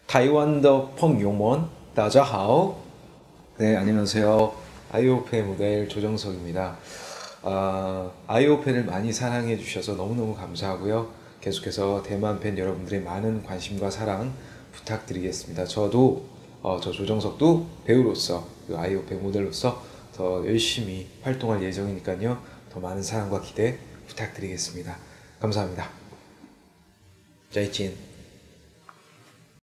타이완의 朋友们大家好. 네, 안녕하세요. 아이오펜 모델 조정석입니다. 아이오펜을 많이 사랑해 주셔서 너무너무 감사하고요. 계속해서 대만 팬 여러분들의 많은 관심과 사랑 부탁드리겠습니다. 저도 저 조정석도 배우로서 아이오펜 모델로서 더 열심히 활동할 예정이니까요. 더 많은 사랑과 기대 부탁드리겠습니다. 감사합니다. 짜이찐.